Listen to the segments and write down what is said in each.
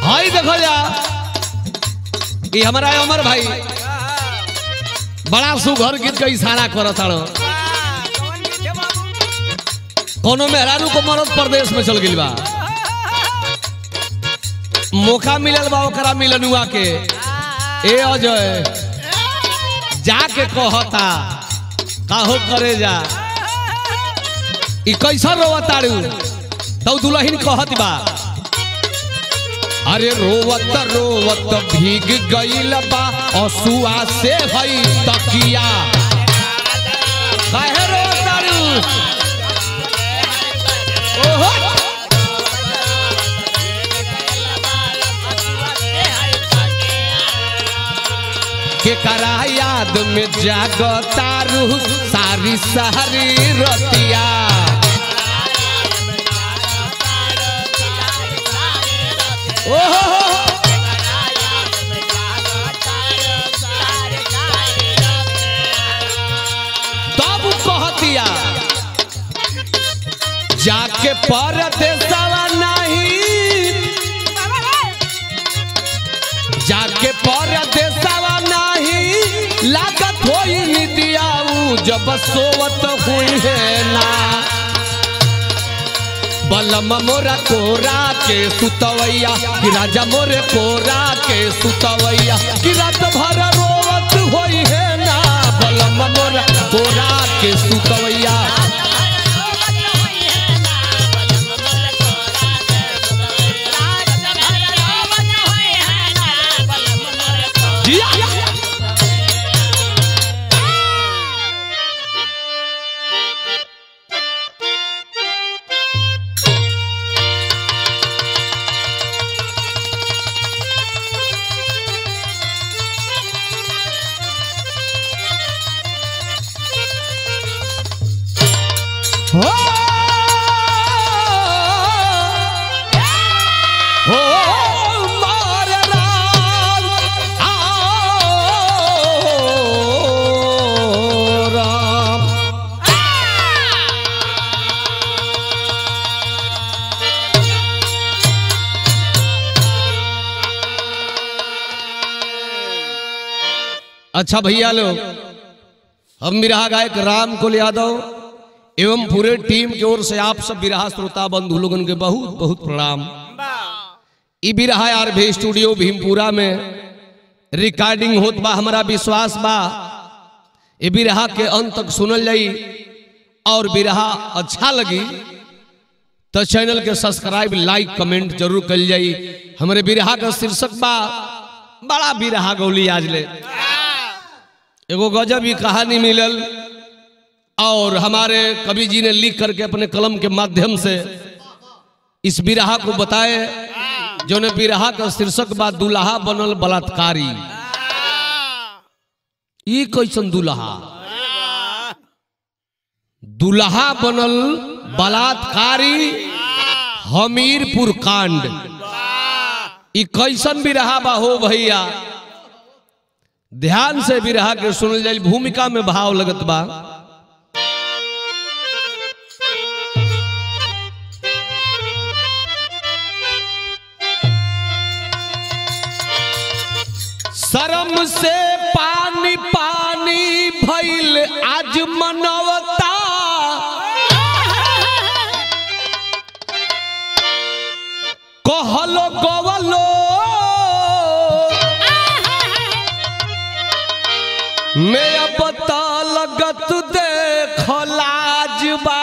हाई देखो जा ये हमारा अमर भाई बड़ा सुघर गीत का इशारा करत ताड़ो कोनो मेहरारू को मरद प्रदेश में चल गइल बा मौका मिलल बा ओकरा मिलनुआ के ए अजय जाके कहता काहो करे जा ई कैसा रोवत ताड़ू तो दुल्हन कहत बा अरे रोवत रोवत भीग गइल बा असुआ से हई तकिया काहे रोवत ताड़ू ओहो के करा याद में जागता रूह सारी सारी रतिया ओहो तब कहतिया जाके परदेसवा नहीं जाके परदेसवा नहीं लागत होई निदियाऊ जब सोवत हुई है ना बलम मोरा कोरा के सुतवैया कि राजा मोरे कोरा के सुतवैया कि रात भर रोवत होई है ना बलम मोरा कोरा के सुतवैया अच्छा भैया लोग हम बिरहा गायक राम कुल यादव एवं पूरे टीम की ओर से आप सब बिरहा श्रोता बंधु लोगन के बहुत बहुत प्रणाम। ई बिरहा आरभी स्टूडियो भीमपुरा में रिकॉर्डिंग होत बा हमारा विश्वास बा ये बिरहा के अंत तक सुनल जाई और बिरहा अच्छा लगी तो चैनल के सब्सक्राइब लाइक कमेंट जरूर कर जाई। हमारे बिरहा का शीर्षक बा बड़ा बिरहा गौली आज ले एगो गजब ही कहानी मिलल और हमारे कवि जी ने लिख करके अपने कलम के माध्यम से इस बिरहा को बताए जो ने बिरहा का शीर्षक बा दुल्हा बनल बलात्कारी। ये कैसन दुल्हा दुल्हा बनल बलात्कारी हमीरपुर कांड। ये कैसन बिरहा बा हो भैया ध्यान से बिरहा के सुनल जाए भूमिका में भाव लगत बा। शर्म से पानी पानी भइल आज मनवता कहलो गवलो मैं बता लगत देख लाजबा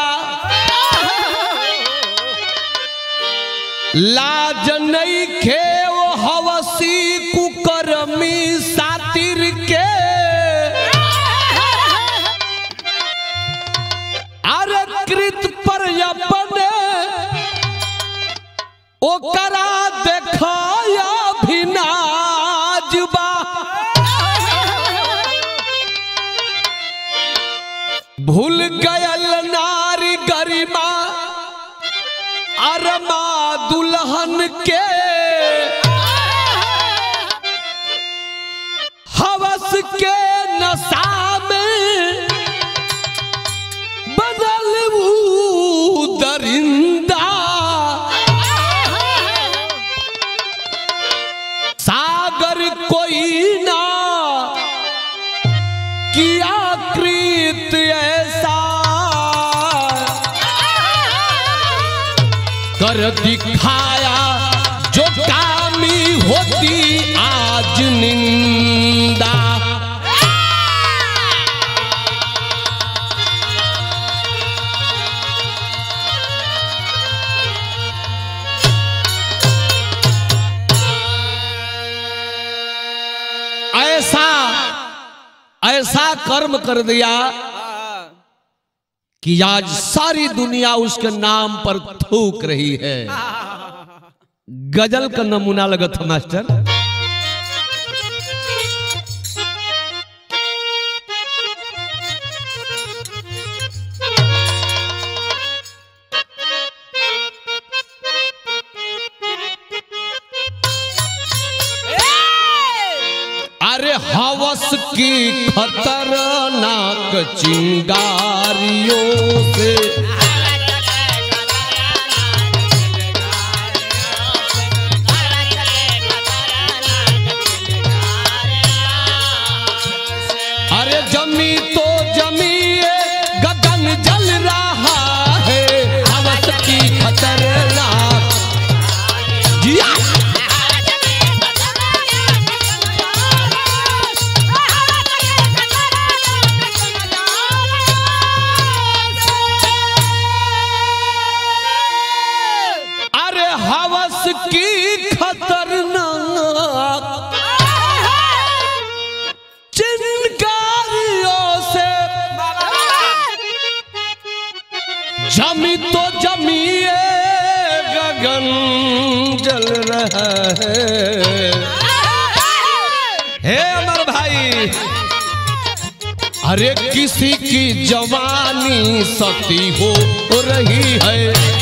लाज नहीं खे वो हवसी कुकर्मी सातिर के अरे कृत पर अपने ओकरा देखाया भी नाजबा भूल गयल नारी गरिमा अरमा दुल्हन के हवस के नशा में बदल दरिंदा कर दिखाया जो कामी होती आज निंदा। ऐसा कर्म कर दिया कि आज सारी दुनिया उसके नाम पर थूक रही है। गजल का नमूना लगा था मास्टर। अरे हवस की खतरनाक चिंगारियों से अरे जमी तो जमी गगन जल रहा है। हवस की खतरनाक जिया की खतरनाक चिंगारियों से जमी तो जमी गगन जल रहा है। हे अमर भाई, अरे किसी की जवानी सती हो रही है।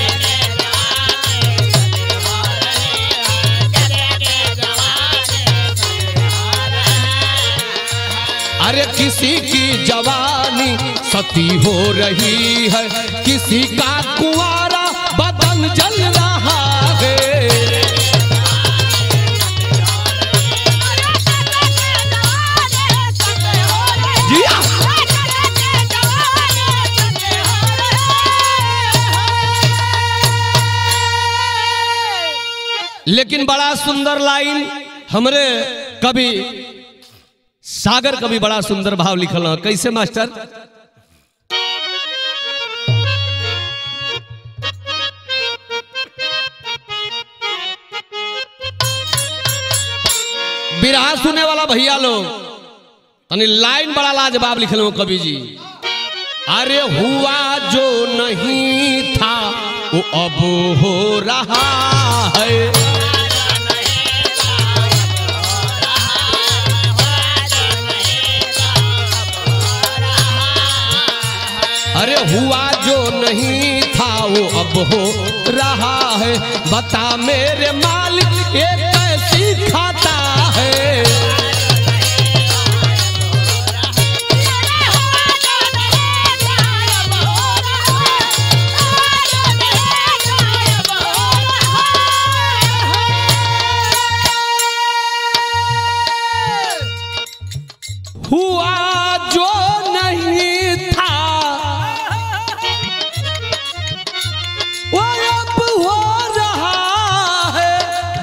अरे किसी की जवानी सती हो रही है, किसी का कुंवारा बदन जल रहा है। लेकिन बड़ा सुंदर लाइन हमरे कवि सागर कवि बड़ा सुंदर भाव लिखल है। कैसे मास्टर? बिरहा सुने वाला भैया लोग तनी लाइन बड़ा लाजवाब लिखल हो कवि जी। अरे हुआ जो नहीं था वो अब हो रहा है। अरे हुआ जो नहीं था वो अब हो रहा है। बता मेरे मालिक ये कैसी खाता है। हुआ जो नहीं था वो अब हो रहा है।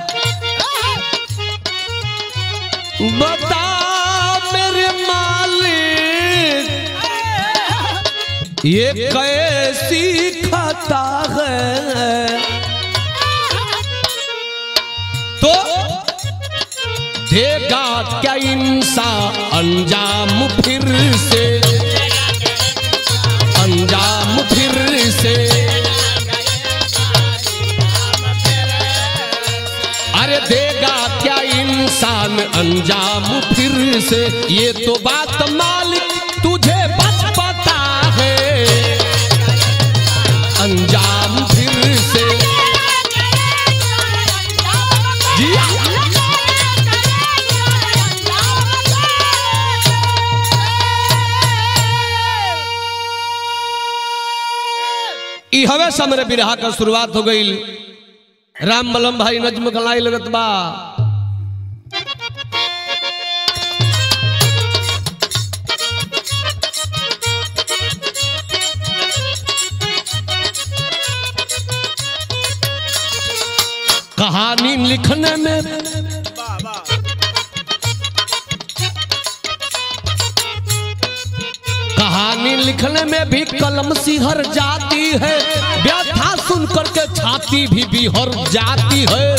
बता मेरे मालिक ये कैसी खाता है। तो देगा क्या इंसान अंजाम फिर से, अंजाम फिर से। अरे देगा क्या इंसान अंजाम फिर से। ये तो बात मालिक तुझे बस पता है। अंजाम फिर से हवे समरे बिरहा का शुरुआत हो गई। राम बलम भाई नज्म कलाई लगत बा। कहानी लिखने में कहानी लिखने में भी कलम सिहर जाती है, व्यथा सुन करके छाती भी बिहर जाती है।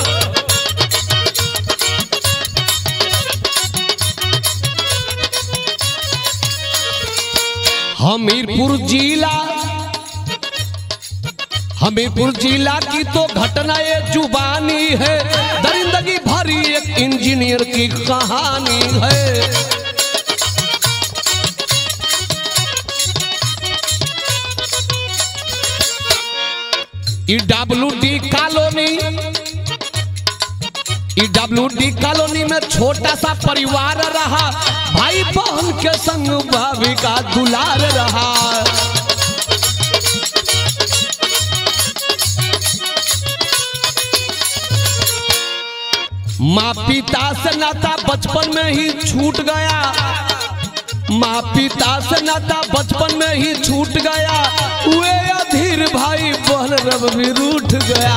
हमीरपुर जिला की तो घटना ये जुबानी है, दरिंदगी भरी एक इंजीनियर की कहानी है। ईडब्ल्यूडी कॉलोनी में छोटा सा परिवार रहा, भाई बहन के संग भाभी का दुलार रहा। माँ पिता से नाता बचपन में ही छूट गया, माँ पिता से नाता बचपन में ही छूट गया, वे अधीर भाई बहन रब भी रूठ गया।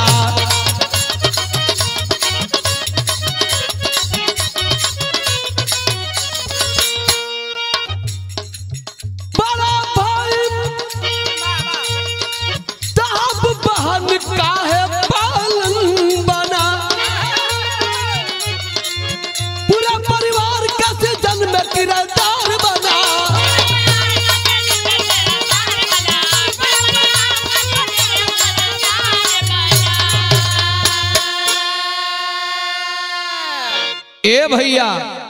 बड़ा भाई तब बहन का है पालन बना, पूरा परिवार कैसे जन्म किरदार बना। ए भैया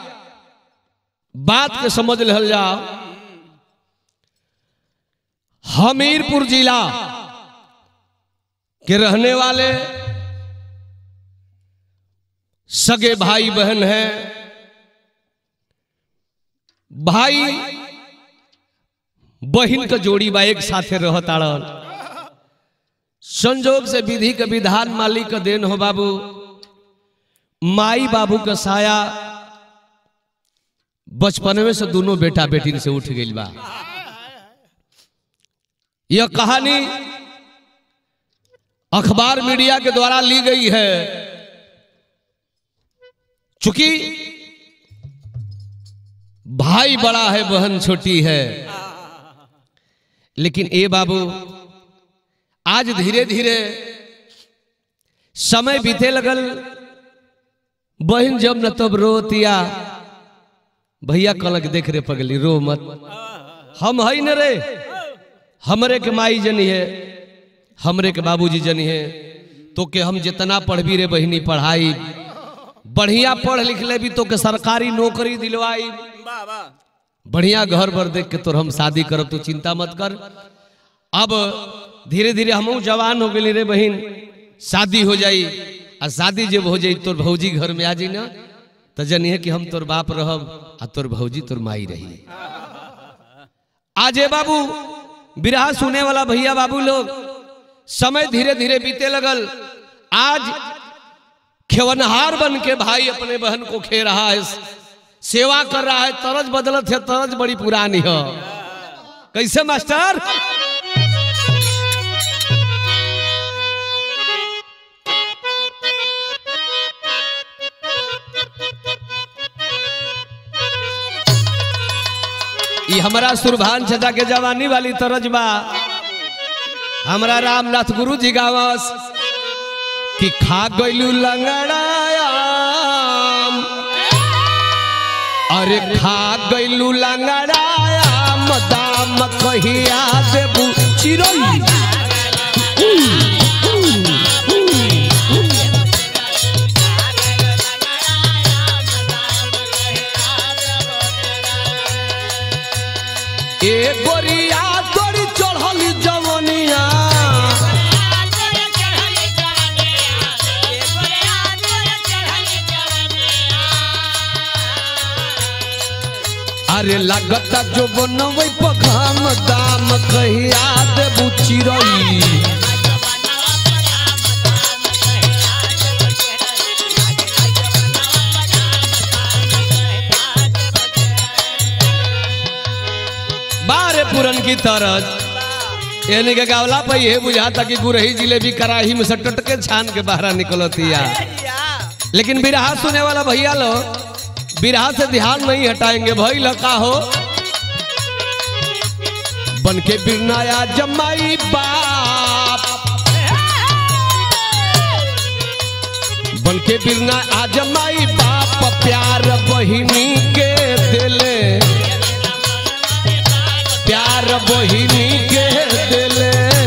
बात के समझ लहल जाओ, हमीरपुर जिला के रहने वाले सगे भाई बहन हैं। भाई बहन का जोड़ी बा एक साथे रहताड़न, संजोग से विधि के विधान मालिक का देन हो बाबू। माई बाबू का साया बचपन में से दोनों बेटा बेटी से उठ गई बा। यह कहानी अखबार मीडिया के द्वारा ली गई है, चूंकि भाई बड़ा है बहन छोटी है। लेकिन ए बाबू आज धीरे धीरे समय बीते लगल, बहन जब न तब रोतिया, भैया कलक देख रे पगली रो मत, हम है न रे, हमरे के माई जनी है, हमरे के बाबूजी जनी है, तो के हम जितना पढ़बी रे बहनी पढ़ाई, बढ़िया पढ़ लिख ले भी तो के सरकारी नौकरी दिलवाई, बढ़िया घर भर देख के तो हम शादी करब, तो चिंता मत कर। अब धीरे धीरे हम जवान हो गए रे बहन, शादी हो जाई, आ शादी जब हो जाई तोर भौजी घर में आ जाई ना, तो जनी है कि हम तोर बाप रहब आ तोर भौजी तोर माई रही। आज बाबू बिरहा सुने वाला भैया बाबू लोग, समय धीरे धीरे बीते लगल। आज खेवनहार बन के भाई अपने बहन को खे रहा है, सेवा कर रहा है, तरज बदलत है, तरज बड़ी पुरानी है। कैसे मास्टर? ये हमारा सुरभान चचा के जवानी वाली तरज बा। हमारा रामनाथ गुरु जी गावस कि खा गइलू लंगड़ायाम, अरे खा गइलू लंगड़ायाम, दाम कहिया देबू चिरई। ए गोरिया तोरी चढ़ली जवनिया, अरे लगता जो बनवे पखाम, दाम कहिया देबू चिरई। बारे पुरन की तरज यानी के गावला पे ये बुझाता कि गुरही जिलेबी कराही में से टटके छान के बाहर निकलती है। लेकिन बिरहा सुने वाला भैया लो बिरहा से ध्यान नहीं हटाएंगे। भाई लका हो बन के बिरनाया जमाई बाप, बन के बिरना आ जमाई बाप, प्यार बहिनी के दिले, प्यार बहिनी के दिले।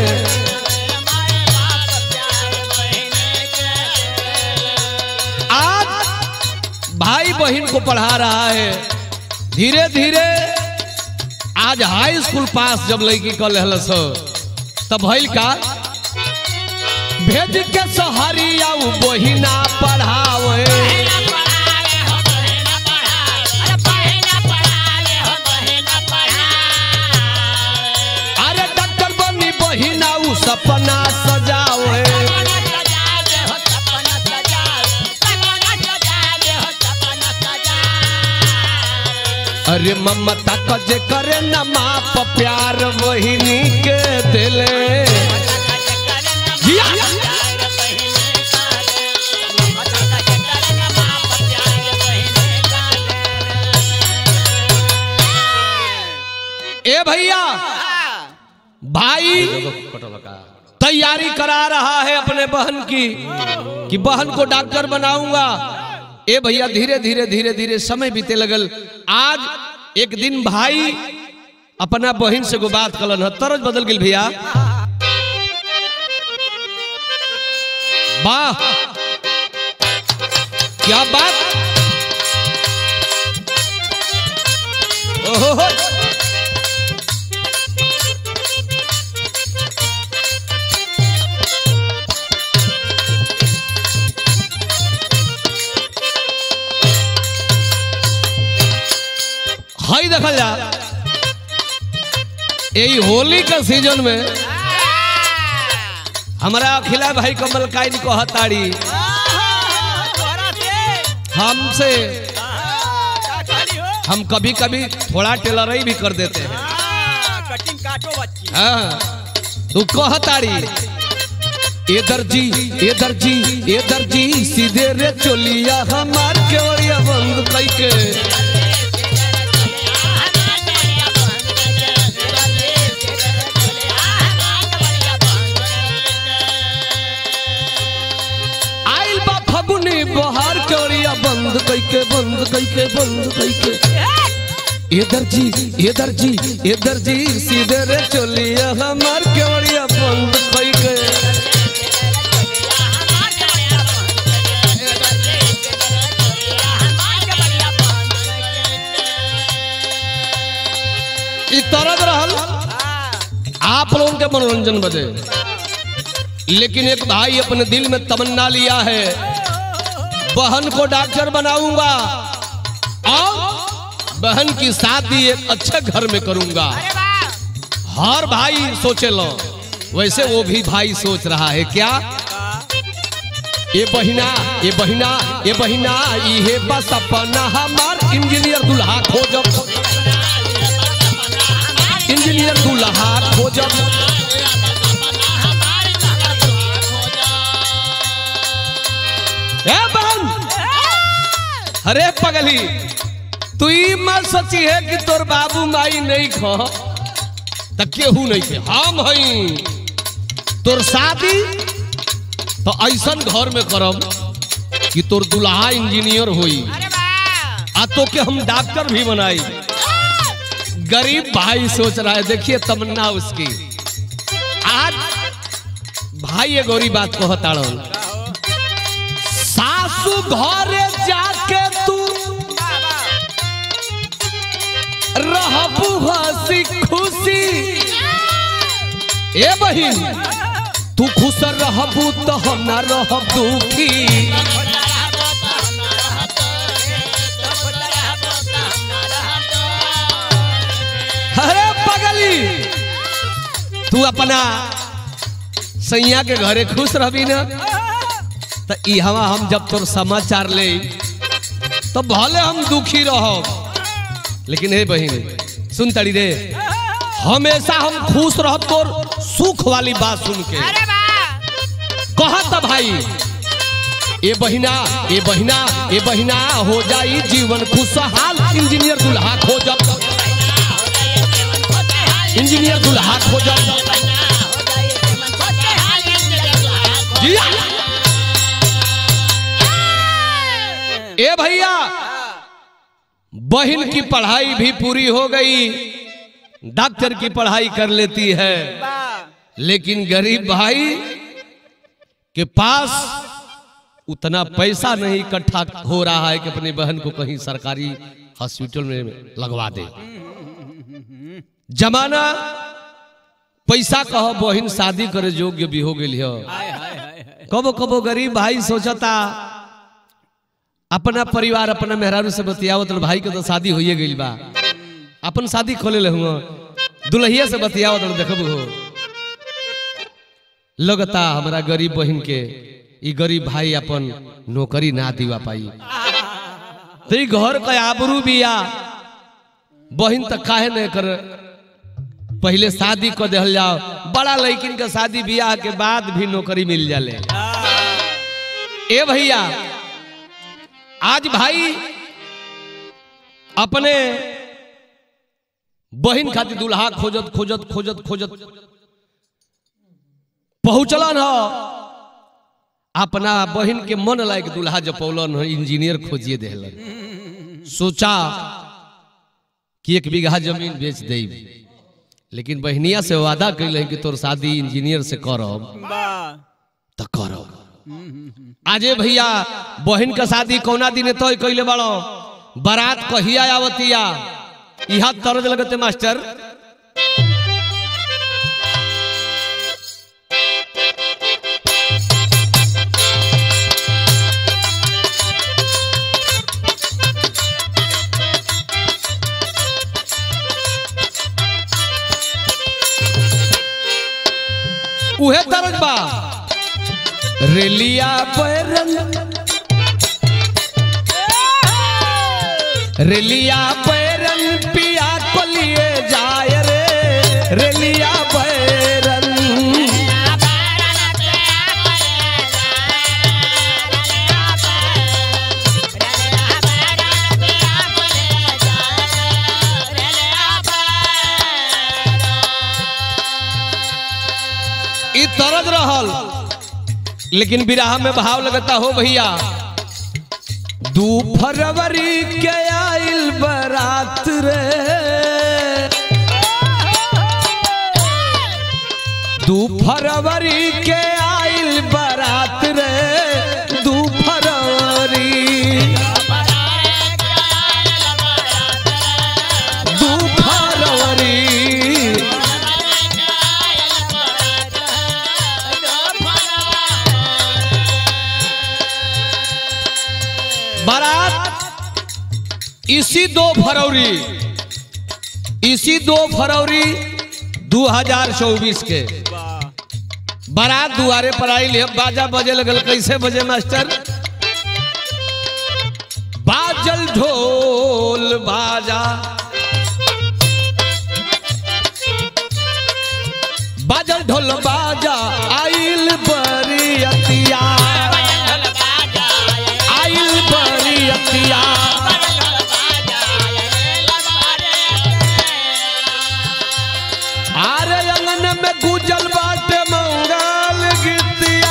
आज भाई बहन को पढ़ा रहा है, धीरे धीरे आज हाई स्कूल पास जब लड़की कल तब भइल का भेज के सहरिया बहिना पढ़ावे, अरे डॉक्टर बनी बहिना सपना सजावे। अरे ममता कजे करे न माप, प्यार बहिनी के दिले। ए भैया भाई तैयारी करा रहा है अपने बहन की कि बहन को डॉक्टर बनाऊंगा। ए भैया धीरे धीरे धीरे धीरे समय बीते लगल। आज एक दिन भाई अपना बहन से को बात कलन है, तरज बदल गई भैया। वाह क्या बात, ओहो हाई देखल जा यही होली का सीजन में हमारा अखिला भाई कमल कायन को हताड़ी हमसे हम कभी कभी थोड़ा टेलरई भी कर देते हैं। कटिंग काटो बच्ची। हाँ तू कहताड़ी ए दर्जी ए दर्जी ए दर्जी सीधे रे चोलिया हमार केवड़िया बंद कई के। बहार केवड़िया बंद कैके बंद कैके बंद कैके। ए दर्जी सीधे रे चोलिया हमार केवड़िया बंद कैके। इस तरह रहल आप लोगों के मनोरंजन बदे, लेकिन एक भाई अपने दिल में तमन्ना लिया है बहन को डॉक्टर बनाऊंगा और बहन की शादी एक अच्छे घर में करूंगा। हर भाई सोचे लो, वैसे वो भी भाई सोच रहा है क्या। ये बहिना ये बहिना ये बहिना ये बस अपना हमार इंजीनियर दुल्हा खोजब, इंजीनियर दुल्हा खोजब। अरे पगली तू मत सोची है कि तोर बाबू माई नहीं खो तो केहू नहीं थे, हम हई तोर शादी तो ऐसन घर में करब कि तोर दुल्हा इंजीनियर होई आ तो के हम डॉक्टर भी बनाई। गरीब भाई सोच रहा है, देखिए तमन्ना उसकी। आज भाई ये गौरी बात को हताड़ो, सासू घरे जाके तू रहबू हंसी खुशी। ए बहिन तू खुश रहबू तो हम ना रहब दुखी। अरे पगली तू अपना सैया के घरे खुश रहबी ना तो इहवा हम जब तोर समाचार ले तो भले हम दुखी रहो, लेकिन हे बहिन सुन तड़ी रे, हमेशा हम खुश रह तोर सुख वाली बात सुन के कहा था भाई ए बहिना ए बहिना ए बहिना हो जाई जीवन खुशहाल। इंजीनियर दुल्हा खोजब, इंजीनियर दुल्हा खोजब। ए भैया बहन की पढ़ाई भी पूरी हो गई, डॉक्टर की पढ़ाई कर लेती है, लेकिन गरीब भाई के पास उतना पैसा नहीं इकट्ठा हो रहा है कि अपनी बहन को कहीं सरकारी हॉस्पिटल में लगवा दे। जमाना पैसा कहो बहन शादी करे योग्य भी हो गई हो। कबो कबो गरीब भाई सोचता अपना परिवार अपना मेहरारू से बतियावत भाई के तो शादी होइए गई बा, अपन शादी खोले ले हुआ दुल्हिया से बतियावत देखबू हो। लगता हमारा गरीब बहन के ई गरीब भाई अपन नौकरी ना दिवा पाई, तो घर का आबरू बिया बहन तक काहे नहीं कर पहले शादी कर दे जाओ। बड़ा लड़किन का शादी बियाह के बाद भी नौकरी मिल जाले। ए भैया आज भाई अपने बहन खातिर दुल्हा खोजत खोजत खोजत खोजत पहुंचलन हो, अपना बहन के मन लायक दुल्हा जपौलन हो, इंजीनियर खोजिए देहलन। सोचा कि 1 बीघा जमीन बेच दे, लेकिन बहनिया से वादा कैल कि तोर शादी इंजीनियर से करब तो करब। आजे भैया बहन का शादी कौना दिन तय कैले बड़ो, बारात कहिया आवतिया, यहाँ तरज लगते मास्टर। उहे तरज बा रेलिया बैरन, रेलिया बैरन पिया को लिए जाए रे, रेलिया बैरन। ई तरज रहल, लेकिन बिरहा में भाव लगता हो भैया। 2 फरवरी के आइल बारात रे, 2 फरवरी के आइल बारात रे, 2 फरवरी 2 फरवरी। बारात इसी 2 फरवरी, इसी 2 फरवरी 2024 के बारात दुआरे पर आई। बाजा बजे लगल, कैसे बजे मास्टर? बाजल ढोल बाजा, बाजल ढोल बाजा आइल बरियतिया, आइल बरियतिया। आरे अंगन में गुजल बाटे मंगल गीतिया,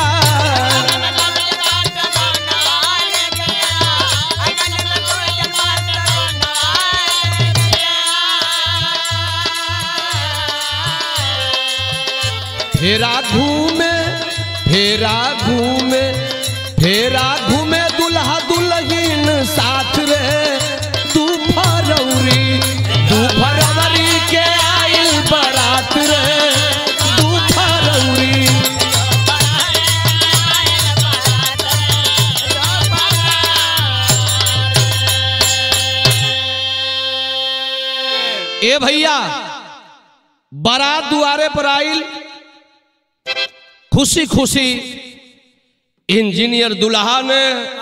फेरा घूमे फेरा घूमे फेरा घूमे दुल्हा दुल्हन साथ रे। 2 फरवरी 2 फरवरी के आइल बारात रे, 2 फरवरी। ए भैया बारात दुआरे पर आइल, खुशी खुशी इंजीनियर दुल्हा ने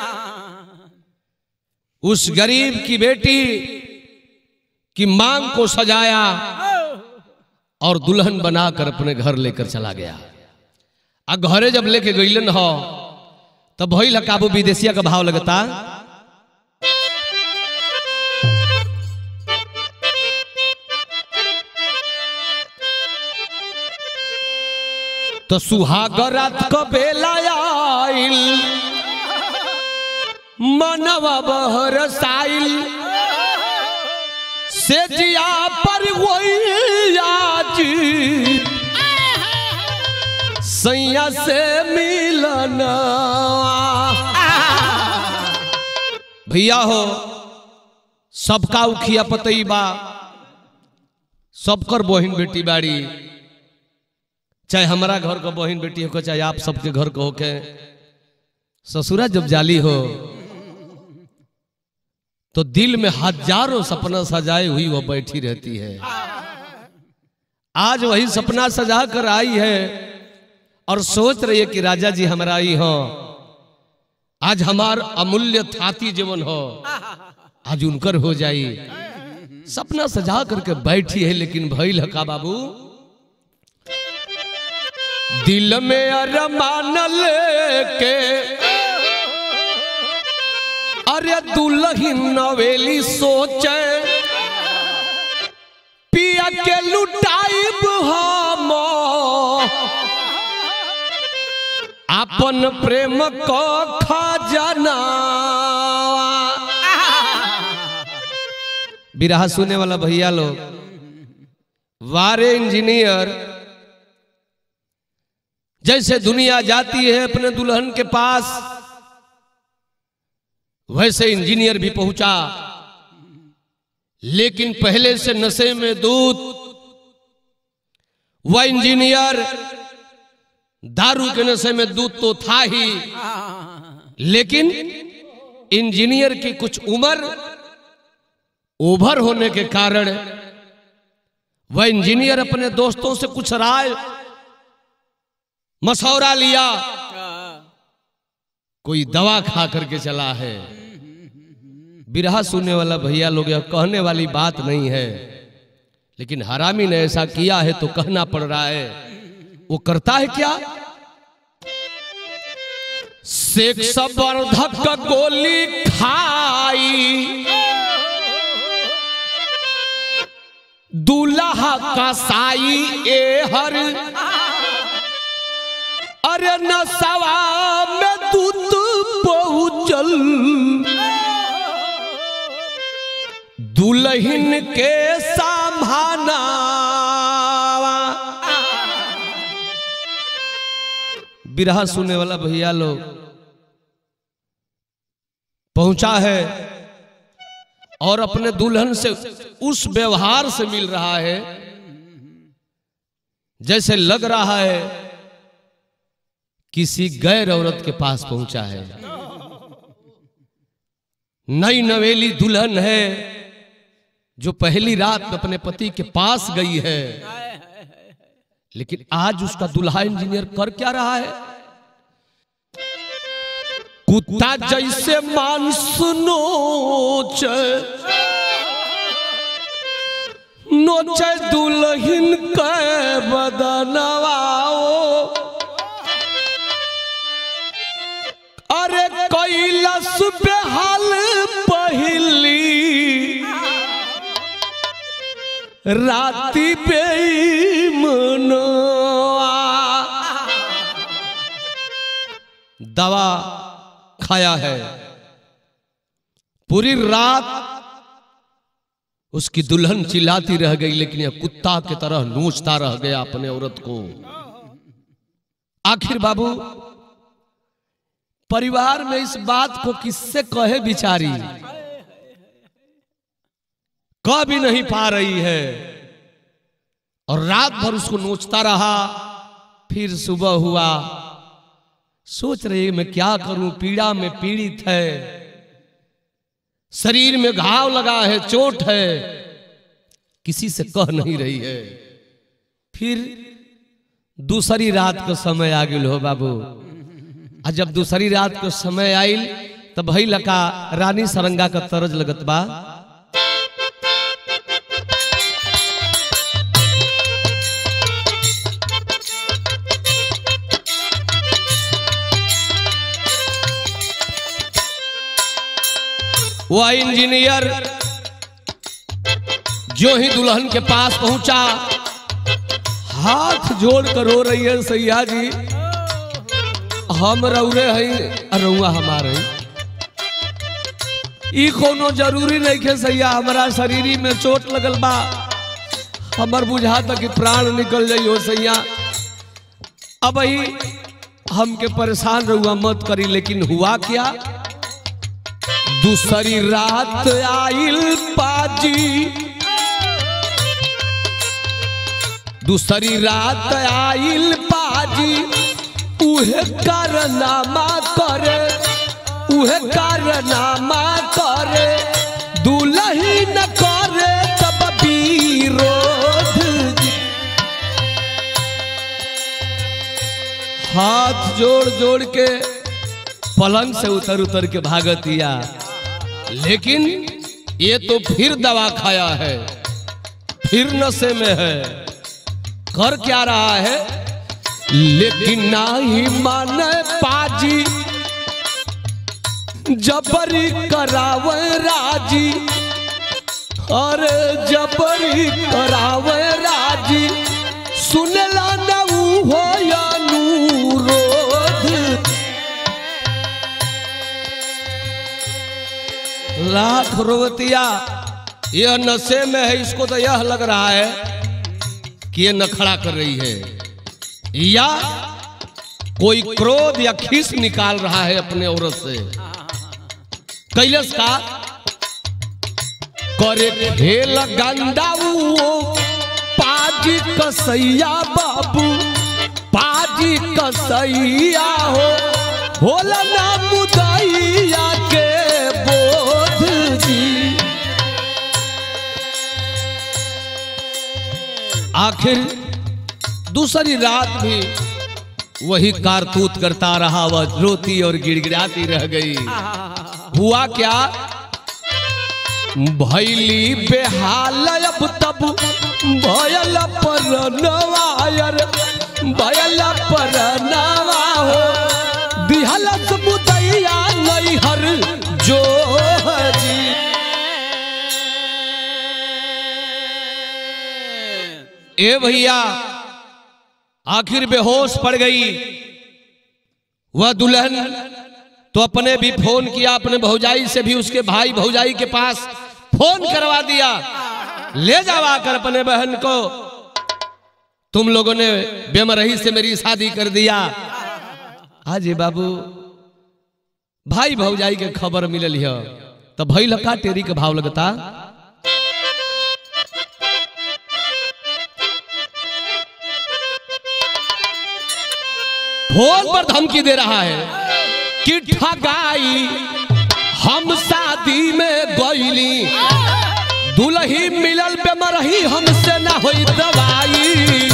उस गरीब की बेटी की मांग को सजाया और दुल्हन बनाकर अपने घर लेकर चला गया। आ घरे जब लेके गईलन हो तब भइल काबू विदेशिया का भाव लगता। तो सुहागरात क बेला आइल मनवा बहरसाइल से जिया पर वही आज सैया से मिलना। भैया हो सबका उखिया पतई बा, सबकर बहन बेटी बाड़ी, चाहे हमारा घर का बहन बेटी हो चाहे आप सबके घर का होके। ससुरा जब जाली हो तो दिल में हजारों सपना सजाए हुई वो बैठी रहती है। आज वही सपना सजा कर आई है और सोच रही है कि राजा जी हमारा आई हो, आज हमार अमूल्य थाती जीवन हो, आज उनकर हो जाई। सपना सजा करके बैठी है, लेकिन भइल हका बाबू दिल में अरमान लेके अरे दुल्हन नवेली सोचे पिया के लुटाइब हम अपन प्रेम को खजाना। बिरहा सुने वाला भैया लोग, वारे इंजीनियर जैसे दुनिया जाती है अपने दुल्हन के पास, वैसे इंजीनियर भी पहुंचा, लेकिन पहले से नशे में दूध। वह इंजीनियर दारू के नशे में दूध तो था ही, लेकिन इंजीनियर की कुछ उम्र ओवर होने के कारण वह इंजीनियर अपने दोस्तों से कुछ राय मशवरा लिया, कोई दवा खा करके चला है। बिरहा सुनने वाला भैया लोग, यह कहने वाली बात नहीं है, लेकिन हरामी ने ऐसा किया है तो कहना पड़ रहा है। वो करता है क्या? सेक्स वर्धक का गोली खाई, दूल्हा का साई ए हर, अरे नसवा में दूत पहुंचल दुल्हन के सामना। बिरहा सुनने वाला भैया लोग, पहुंचा है और अपने दुल्हन से उस व्यवहार से मिल रहा है जैसे लग रहा है किसी गैर औरत के पास पहुंचा है। नई नवेली दुल्हन है जो पहली रात में अपने पति के पास गई है, लेकिन आज उसका दुल्हा इंजीनियर कर क्या रहा है? कुत्ता जैसे मांस नोचे नोचे दुल्हन के बदनवाओ, अरे कैलाश पे हाल पहली राती बेईमानवा। दवा खाया है, पूरी रात उसकी दुल्हन चिल्लाती रह गई, लेकिन यह कुत्ता की तरह नोचता रह गया अपने औरत को। आखिर बाबू परिवार में इस बात को किससे कहे बिचारी, कह भी नहीं पा रही है, और रात भर उसको नोचता रहा। फिर सुबह हुआ, सोच रही मैं क्या करूं, पीड़ा में पीड़ित है, शरीर में घाव लगा है, चोट है, किसी से कह नहीं रही है। फिर दूसरी रात का समय आ गया हो बाबू। और जब दूसरी रात को समय आयल तब भई लका रानी सरंगा का तरज लगत बा। वह इंजीनियर जो ही दुल्हन के पास पहुंचा, हाथ जोड़ कर रो रही है, सैया जी हम रौरे हैं, रउआ हमारे। ई कोनो जरूरी नहीं है सैया, हमारा शरीरी में चोट लगल बा, हमार बुझा तक कि प्राण निकल जाई हो सैया। अब ही हमके परेशान रहुआ मत करी। लेकिन हुआ क्या, दूसरी रात आइल पाजी, दूसरी रात आइल पाजी, उहे कारनामा करे, उहे कारनामा करे, दुलही न करे तब विरोध। हाथ जोड़ जोड़ के पलंग से उतर उतर के भागतिया। लेकिन ये तो फिर दवा खाया है, फिर नशे में है, कर क्या रहा है। लेकिन ना ही माने पाजी, जबरी करावे राजी, अरे जबरी करावे राजी, सुनला न हो अनुरोध। लाख रोवतिया, यह नशे में है, इसको तो यह लग रहा है कि ये नखड़ा कर रही है, या कोई क्रोध या खीस निकाल रहा है अपने औरत से। कैलस का करे खेल गंदाऊ, पाजी कसैया बाबू, पाजी कसैया होला ना मुदैया के बोध जी। आखिर दूसरी रात भी वही कारतूत करता रहा, वह रोती और गिड़गिड़ाती रह गई। हुआ क्या, भैली बेहाल अब तब भयल पर नवायर, भयल पर नवा हो, दिहल मुदैया नैहर जो जी। ए भैया, आखिर बेहोश पड़ गई वह दुल्हन। तो अपने भी फोन किया, अपने भौजाई से भी, उसके भाई भौजाई के पास फोन करवा दिया, ले जाओ आकर अपने बहन को, तुम लोगों ने बेमरही से मेरी शादी कर दिया। हाजी बाबू, भाई भौजाई के खबर मिलल है, तो भई लका टेरी के भाव लगता। फोन पर धमकी दे रहा है कि ठगाई हम शादी में गईली, दुल्ही मिलल बेमरही हमसे ना होई दवाई।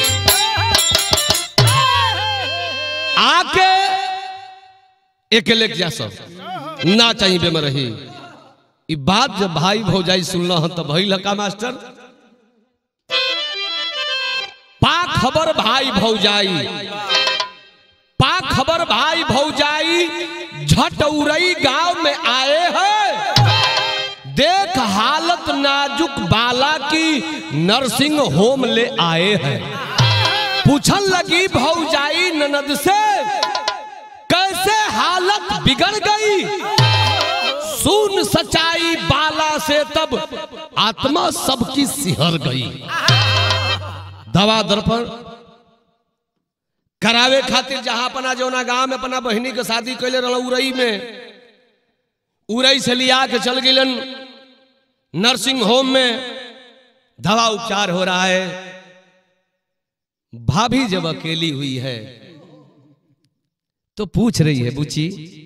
आके एक लेक जा सब ना चाहिए बेमरही। ये बात जब भाई भौजाई सुनना हो तो भई लका मास्टर, पा खबर भाई भौजाई, पा खबर भाई भौजाई, झटौरई गांव में आए हैं। देख हालत नाजुक बाला की, नर्सिंग होम ले आए हैं। पूछन लगी भौजाई ननद से, कैसे हालत बिगड़ गई। सुन सच्चाई बाला से तब आत्मा सबकी सिहर गई। दवा दर्पण करावे खातिर जहां अपना जौना गांव में अपना बहिनी के शादी कैले रहा उरई में, उरई से लिया के चल गिलन नर्सिंग होम में। दवा उपचार हो रहा है। भाभी जब अकेली हुई है तो पूछ रही है, बुची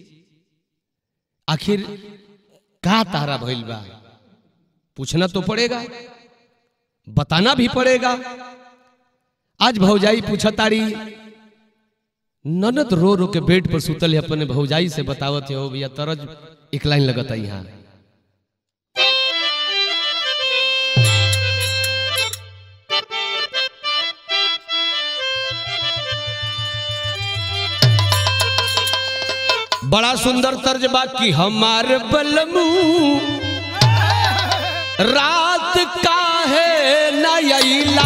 आखिर का तारा भइल बा। पूछना तो पड़ेगा, बताना भी पड़ेगा। आज भौजाई पूछा तारी, ननद रो रो के बेड पर सुतल है, अपने भौजाई से बतावत है। हो भैया तरज एक लाइन लगता यहाँ, बड़ा सुंदर तर्ज बा कि हमार बलमू रात काहे न अइला।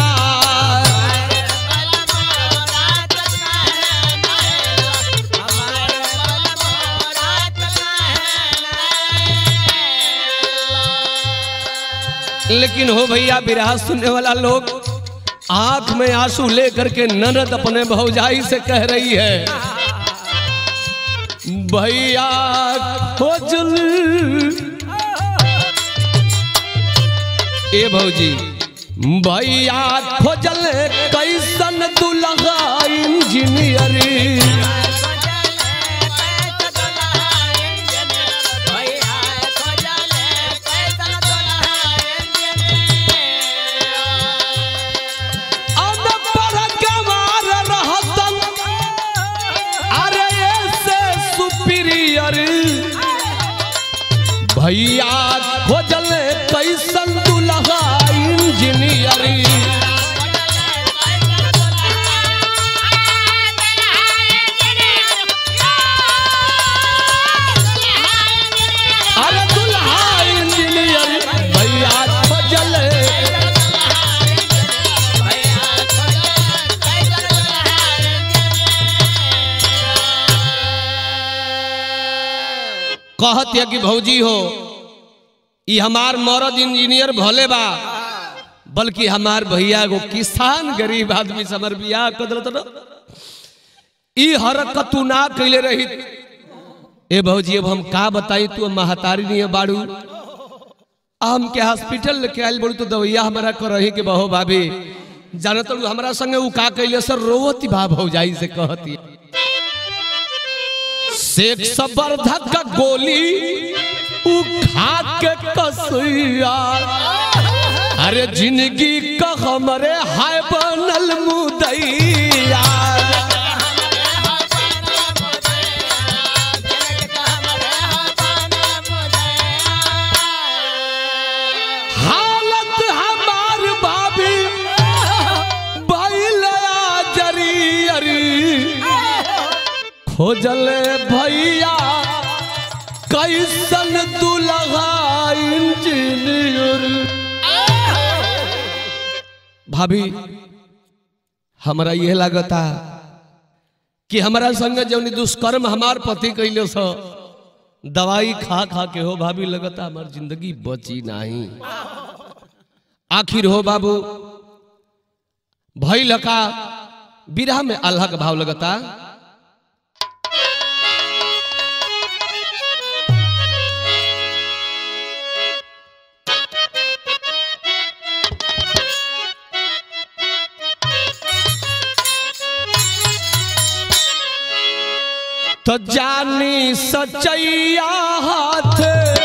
लेकिन हो भैया बिरहा सुनने वाला लोग आंख में आंसू लेकर के ननद अपने भौजाई से कह रही है, भैया खोजल ए भौजी भैया खोजल कैसन दुल्हा इंजीनियर। भैया खोजल कैसन दुल्हा इंजीनियर। अरे दुल्हा इंजीनियर भैया खोजल। कहत है कि भौजी हो ये हमार मर्द इंजीनियर भले बा, बल्कि हमार भैया को किसान गरीब आदमी से हमर बियाह कर ई हरकत तू ना कैले रही। ए भौजी अब हम का बताई, तू महतारी नहीं है बाड़ू, हम के हॉस्पिटल लेके आयल बड़ू तो दवैया हमारा करही के बहो भाभी जानत हमारा संगे उ का कैले सर रोवती बा भौजाई से कहती सेक्स वर्धक का गोली खा के कसैया। अरे जिंदगी का हमरे हाय बनल मुदैया। हालत हमार भाभी बैलया जरी खोजल भैया कैसन दुल्हा इंजीनियर। भाभी हमारा यह लगता कि हमारा संग जौन दुष्कर्म हमार पति कैले सो दवाई खा खा के हो भाभी लगता हमार जिंदगी बची नहीं। आखिर हो बाबू भई लका बिरहा में अल्लाह का भाव लगता। तो जानी सचैया हाथ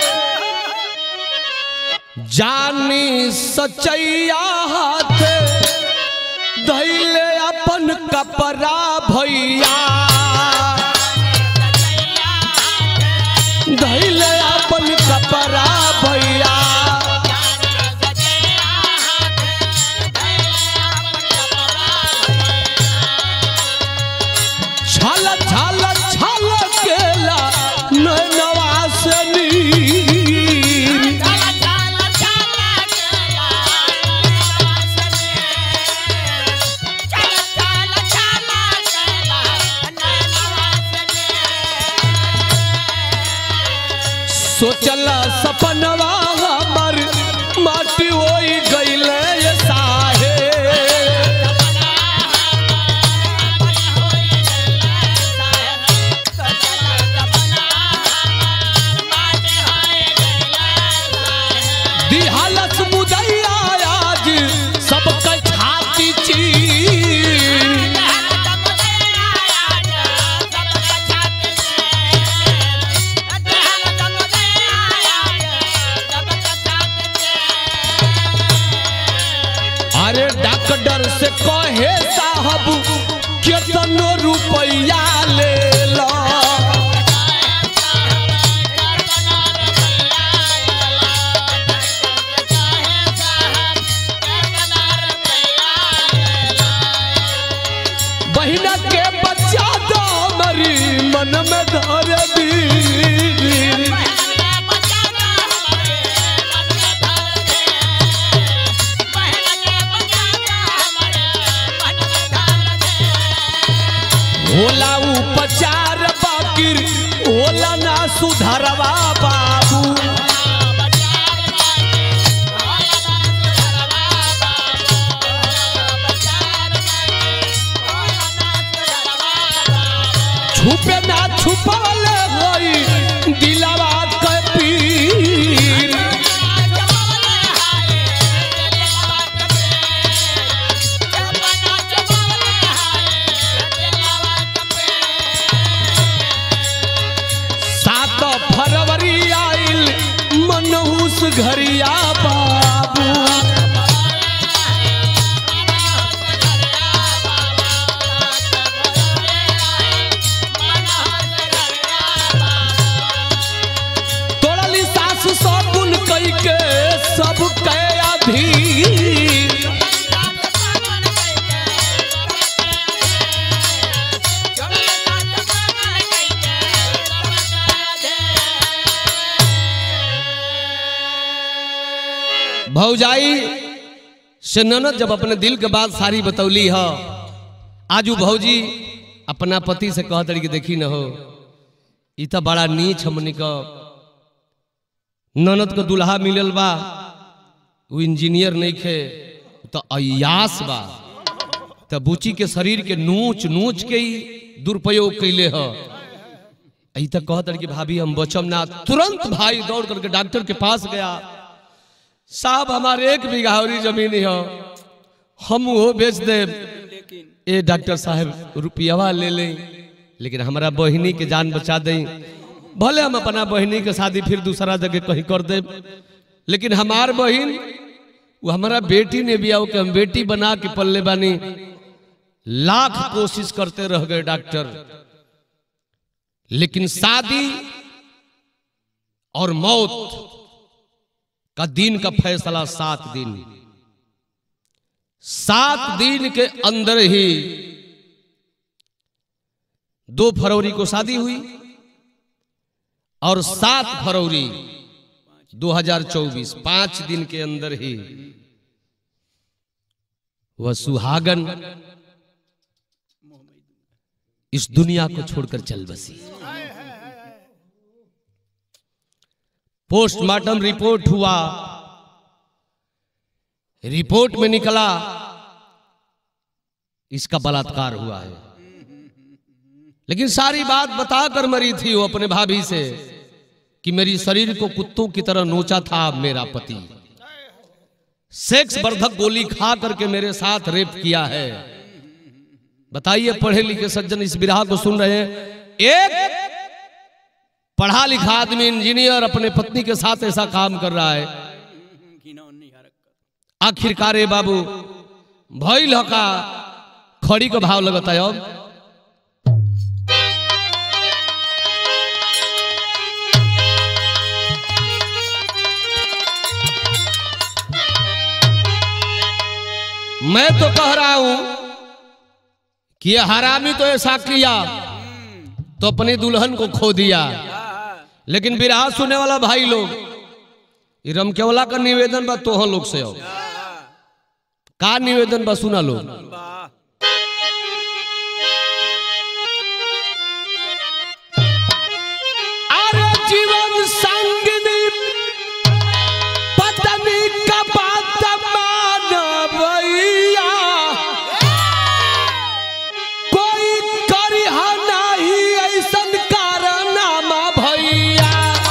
जानी सचैया हाथ धैले अपन कपड़ा भैया धैले अपन कपड़ा भैया। छल छल छल केला नैनवा से सोचल सपनवा हमर माटी होई गईले साहे। दिहालस मुदैया आज सबका छाती चीर। सुधरवा बाबू। छुपे ना छुपल होई दिलवा के पीर। फरवरी आइल मनहूस घरिया बाबू। तोड़ली सास सगुन कई के सब के अधीर। भौजाई से ननद जब अपने दिल के बात सारी बतौली है, आजू भौजी अपना पति से कहत रही कि देखी न हो ई तो बड़ा नीच हमनी का ननद को दुल्हा मिलल बा, वो इंजीनियर नहीं खे तो अयास बा, तो बुची के शरीर के नोच नोच के ही दुरुपयोग कैले है। ई तो कहत रही कि भाभी हम बचम ना। तुरंत भाई दौड़ करके डॉक्टर के पास गया। साहब हमारे 1 बीघा जमीन है, हम वो बेच दे। ए डॉक्टर साहब रुपया ले लें, लेकिन हमारा बहिनी के जान बचा दें। भले हम अपना बहिनी के शादी फिर दूसरा जगह कहीं कर दे, लेकिन हमार बहिन वो हमारा बेटी ने भी आओ कि हम बेटी बना के पल्ले बानी। लाख कोशिश करते रह गए डॉक्टर, लेकिन शादी और मौत का दिन का फैसला 7 दिन। 7 दिन के अंदर ही 2 फरवरी को शादी हुई और 7 फरवरी 2024 5 दिन के अंदर ही वह सुहागन इस दुनिया को छोड़कर चल बसी। पोस्टमार्टम रिपोर्ट हुआ, रिपोर्ट में निकला इसका बलात्कार हुआ है, लेकिन सारी बात बताकर मरी थी वो अपने भाभी से कि मेरी शरीर को कुत्तों की तरह नोचा था मेरा पति, सेक्स वर्धक गोली खा करके मेरे साथ रेप किया है। बताइए पढ़े लिखे सज्जन इस बिरहा को सुन रहे हैं, एक पढ़ा लिखा आदमी इंजीनियर अपने पत्नी के साथ ऐसा काम कर रहा है। आखिरकार बाबू भइल हका खड़ी का भाव लगता है। अब मैं तो कह रहा हूं कि ये हरामी तो ऐसा किया तो अपनी दुल्हन को खो दिया, लेकिन बिरहा सुनने वाला भाई लोग रमकेवला का निवेदन बा तोह लोग से हो का निवेदन बा सुना लो। अरे जीवन संगिनी पत्नी का बात मानवैया, कोई करिहा नहीं ऐसन कारनामा भैया।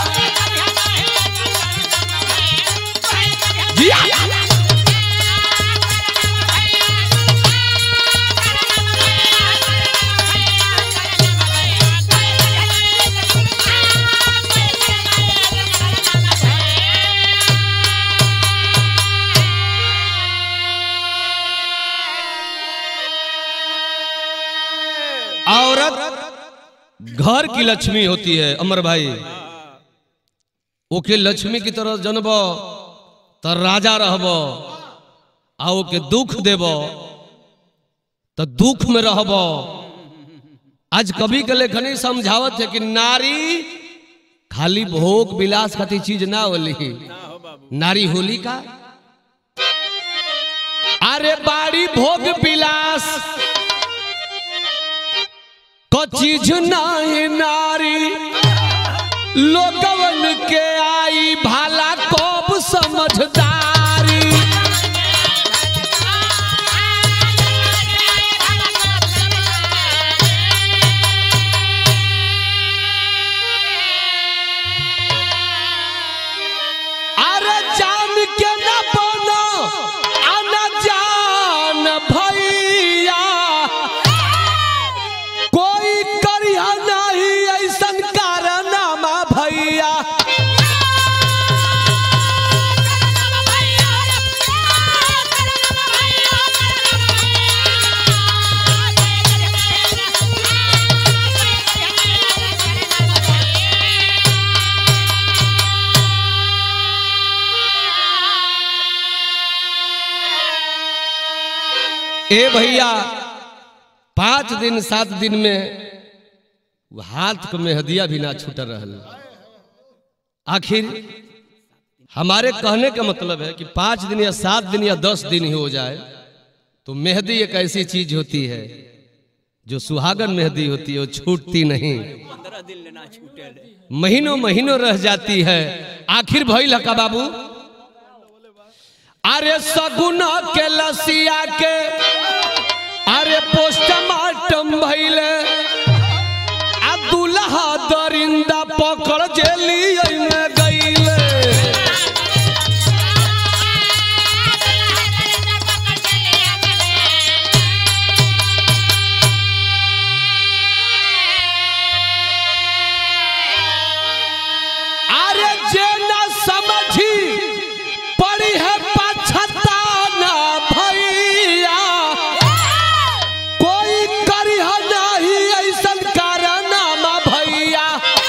औरत घर की लक्ष्मी होती है अमर भाई, ओके लक्ष्मी की तरह जनब तो राजा रहब, आओ के दुख देब तो दुख में रहब। आज कभी के लेखनी समझावत है कि नारी खाली भोग विलास खाती चीज ना होली, नारी होली का अरे बाड़ी भोग विलास को चीज नहीं नारी, लोगवन के आई भाला कब समझदारी। अरे जान के न बनो आना जान भैया, कोई करिया नहीं ऐसन कारनामा भैया। ए भैया 5 दिन 7 दिन में हाथ को मेहदिया भी ना छूट रहल। आखिर हमारे कहने का मतलब है कि 5 दिन या 7 दिन या 10 दिन ही हो जाए तो मेहंदी एक ऐसी चीज होती है जो सुहागन मेहंदी होती है, वो छूटती नहीं, 15 दिन लेना छूटे, महीनों महीनों रह जाती है। आखिर भइल का बाबू, अरे सगुना के लसिया के अरे पोस्टमार्टम भइले, आ दुल्हा दरिंदा पकड़ जेली में गईले। अरे जे न समझी पड़ी है पछताना भैया, कोई करिह नहीं ऐसन कारनामा भैया।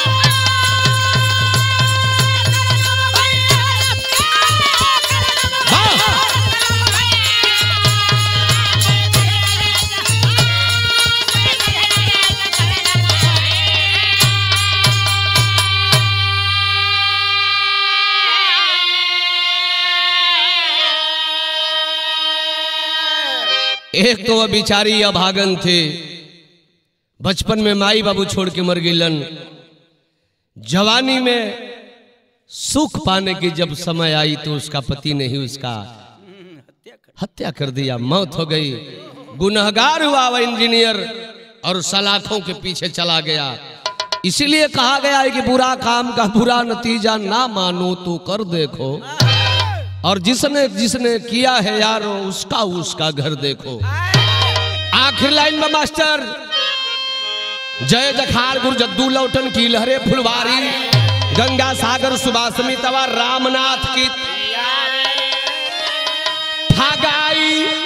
एक तो वह बिचारी अभागन थे, बचपन में माई बाबू छोड़ के मर गिलन, जवानी में सुख पाने की जब समय आई तो उसका पति ने ही उसका हत्या कर दिया, मौत हो गई। गुनहगार हुआ वह इंजीनियर और सलाखों के पीछे चला गया। इसीलिए कहा गया है कि बुरा काम का बुरा नतीजा ना मानो तो कर देखो, और जिसने जिसने किया है यारो उसका घर देखो। आखिर लाइन में मास्टर, जय जखार गुरु जद्दू लौटन की लहरे फुलवारी, गंगा सागर सुभाषिनी तवा रामनाथ की ठगाई।